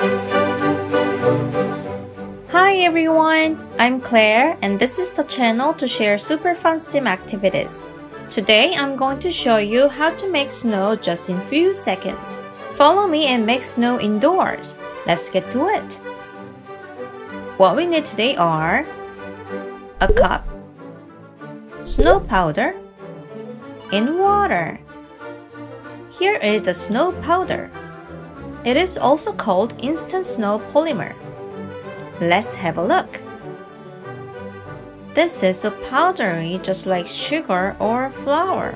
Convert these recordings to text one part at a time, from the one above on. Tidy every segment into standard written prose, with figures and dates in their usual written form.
Hi everyone, I'm Claire and this is the channel to share super fun STEAM activities. Today I'm going to show you how to make snow just in few seconds. Follow me and make snow indoors. Let's get to it. What we need today are a cup, snow powder, and water. Here is the snow powder. It is also called instant snow polymer. Let's have a look. This is so powdery just like sugar or flour.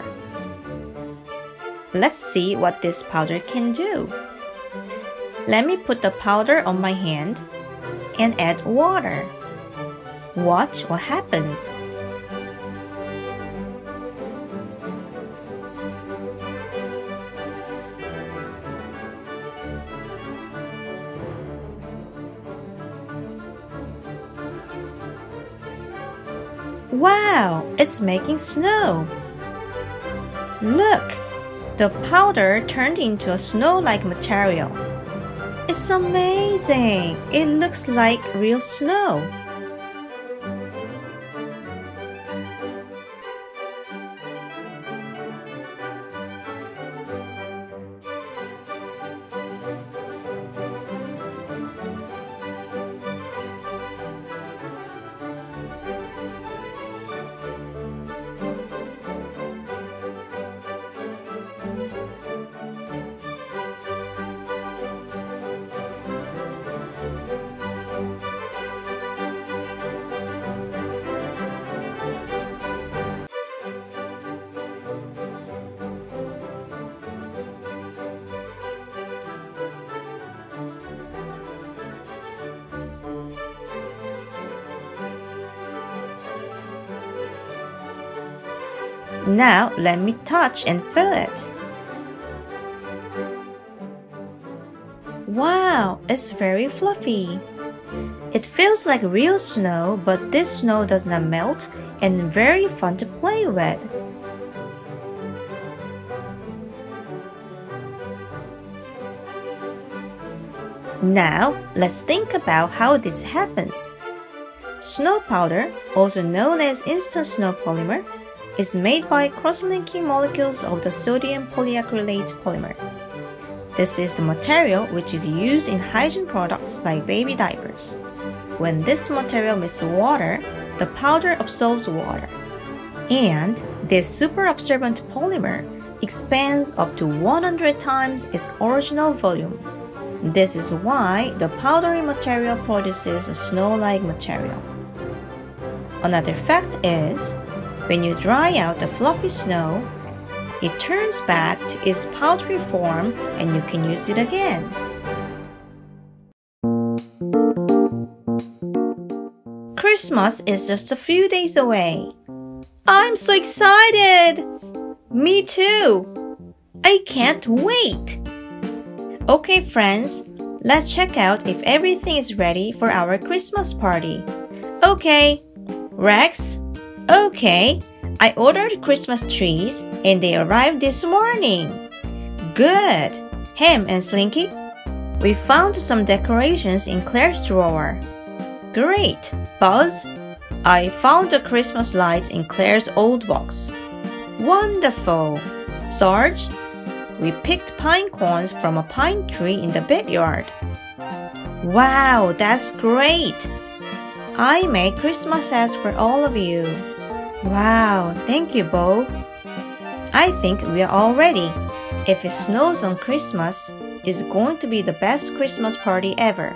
Let's see what this powder can do. Let me put the powder on my hand and add water. Watch what happens. Wow, it's making snow! Look, the powder turned into a snow-like material. It's amazing! It looks like real snow. Now let me touch and feel it. Wow, it's very fluffy. It feels like real snow, but this snow does not melt and very fun to play with. Now let's think about how this happens. Snow powder, also known as instant snow polymer, is made by cross-linking molecules of the sodium polyacrylate polymer. This is the material which is used in hygiene products like baby diapers. When this material meets water, the powder absorbs water. And this super absorbent polymer expands up to 100 times its original volume. This is why the powdery material produces a snow-like material. Another fact is, when you dry out the fluffy snow, it turns back to its powdery form and you can use it again. Christmas is just a few days away. I'm so excited! Me too! I can't wait! Okay friends, let's check out if everything is ready for our Christmas party. Okay, Rex? Okay, I ordered Christmas trees and they arrived this morning. Good! Ham and Slinky? We found some decorations in Claire's drawer. Great! Buzz? I found the Christmas lights in Claire's old box. Wonderful! Sarge? We picked pine cones from a pine tree in the backyard. Wow, that's great! I made Christmas hats for all of you. Wow, thank you, Bo. I think we are all ready. If it snows on Christmas, it's going to be the best Christmas party ever.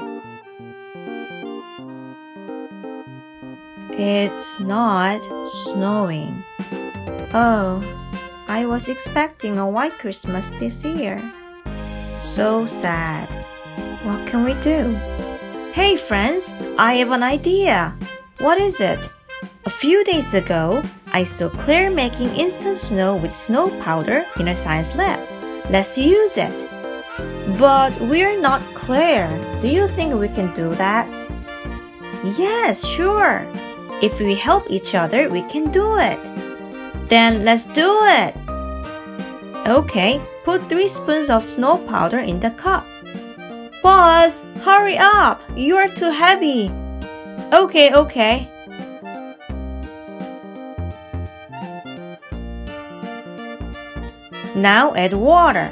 It's not snowing. Oh, I was expecting a white Christmas this year. So sad. What can we do? Hey friends, I have an idea. What is it? A few days ago, I saw Claire making instant snow with snow powder in her science lab. Let's use it. But we're not Claire. Do you think we can do that? Yes, sure. If we help each other, we can do it. Then let's do it. Okay, put 3 spoons of snow powder in the cup. Buzz, hurry up! You are too heavy. Okay, okay. Now add water.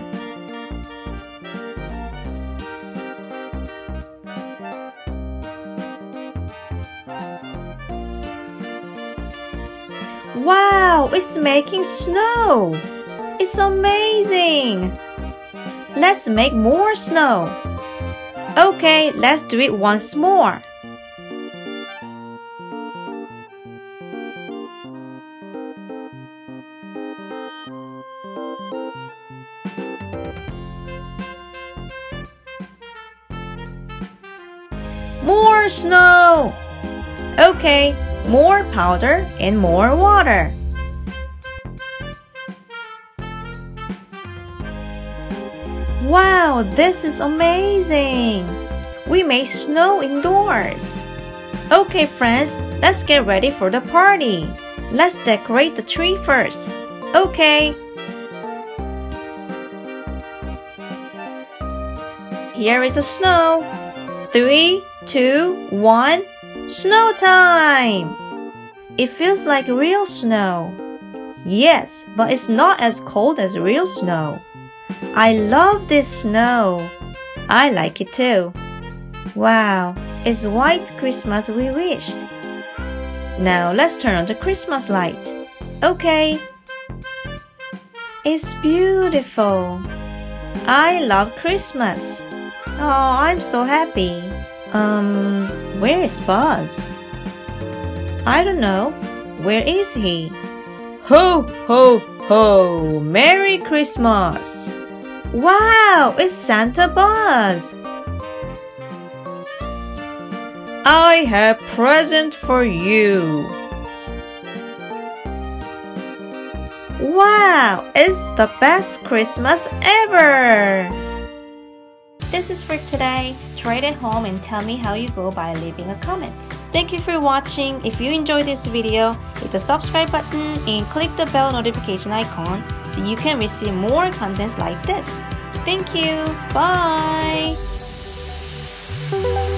Wow, it's making snow! It's amazing! Let's make more snow. Okay, let's do it once more. More snow! Okay, more powder and more water. Wow, this is amazing! We made snow indoors. Okay, friends, let's get ready for the party. Let's decorate the tree first. Okay. Here is the snow. 3, 2, 1, snow time! It feels like real snow. Yes, but it's not as cold as real snow. I love this snow. I like it too. Wow, it's white Christmas we wished. Now let's turn on the Christmas light. Okay. It's beautiful. I love Christmas. Oh, I'm so happy. Where is Buzz? I don't know. Where is he? Ho, ho, ho! Merry Christmas! Wow, it's Santa Buzz! I have a present for you. Wow, it's the best Christmas ever! This is for today. Try it at home and tell me how you go by leaving a comment. Thank you for watching. If you enjoyed this video, hit the subscribe button and click the bell notification icon so you can receive more contents like this. Thank you. Bye.